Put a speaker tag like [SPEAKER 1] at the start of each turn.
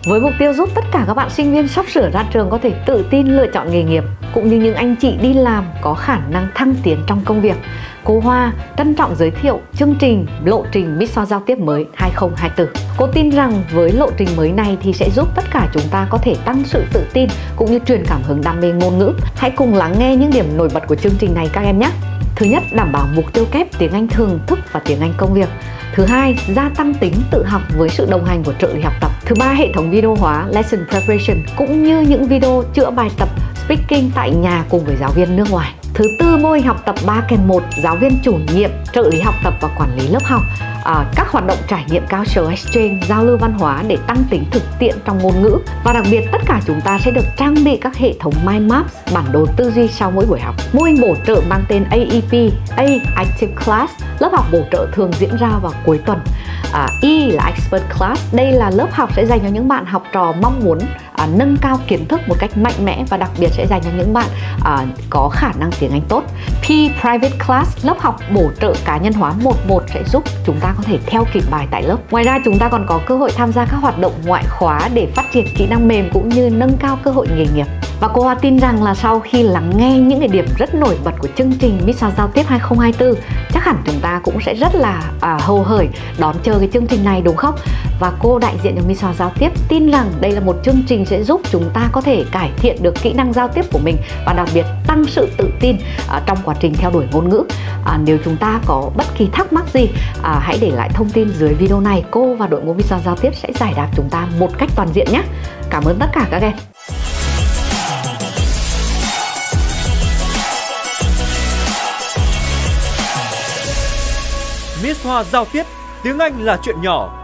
[SPEAKER 1] với mục tiêu giúp tất cả các bạn sinh viên sắp sửa ra trường có thể tự tin lựa chọn nghề nghiệp, cũng như những anh chị đi làm có khả năng thăng tiến trong công việc. Cô Hoa trân trọng giới thiệu chương trình lộ trình Mistral giao tiếp mới 2024. Cô tin rằng với lộ trình mới này thì sẽ giúp tất cả chúng ta có thể tăng sự tự tin cũng như truyền cảm hứng đam mê ngôn ngữ. Hãy cùng lắng nghe những điểm nổi bật của chương trình này các em nhé. Thứ nhất, đảm bảo mục tiêu kép tiếng Anh thường thức và tiếng Anh công việc. Thứ hai, gia tăng tính tự học với sự đồng hành của trợ lý học tập. Thứ ba, hệ thống video hóa lesson preparation cũng như những video chữa bài tập speaking tại nhà cùng với giáo viên nước ngoài. Thứ tư, mô hình học tập 3 kèm 1, giáo viên chủ nhiệm, trợ lý học tập và quản lý lớp học. Các hoạt động trải nghiệm cultural exchange, giao lưu văn hóa để tăng tính thực tiễn trong ngôn ngữ. Và đặc biệt tất cả chúng ta sẽ được trang bị các hệ thống mind maps, bản đồ tư duy sau mỗi buổi học. Mô hình bổ trợ mang tên AEP, A Active Class, lớp học bổ trợ thường diễn ra vào cuối tuần. E là Expert Class, đây là lớp học sẽ dành cho những bạn học trò mong muốn nâng cao kiến thức một cách mạnh mẽ và đặc biệt sẽ dành cho những bạn có khả năng tiếng Anh tốt. P Private Class, lớp học bổ trợ cá nhân hóa 1-1 sẽ giúp chúng ta có thể theo kịp bài tại lớp. Ngoài ra chúng ta còn có cơ hội tham gia các hoạt động ngoại khóa để phát triển kỹ năng mềm cũng như nâng cao cơ hội nghề nghiệp. Và cô Hoa tin rằng là sau khi lắng nghe những cái điểm rất nổi bật của chương trình Mistral giao tiếp 2024, chắc hẳn chúng ta cũng sẽ rất là hầu hởi đón chờ cái chương trình này đúng không? Và cô đại diện cho Mistral giao tiếp tin rằng đây là một chương trình sẽ giúp chúng ta có thể cải thiện được kỹ năng giao tiếp của mình và đặc biệt tăng sự tự tin trong quá trình theo đuổi ngôn ngữ. Nếu chúng ta có bất kỳ thắc mắc gì, hãy để lại thông tin dưới video này. Cô và đội ngũ Mistral giao tiếp sẽ giải đáp chúng ta một cách toàn diện nhé. Cảm ơn tất cả các em.
[SPEAKER 2] Mistral giao tiếp, tiếng Anh là chuyện nhỏ.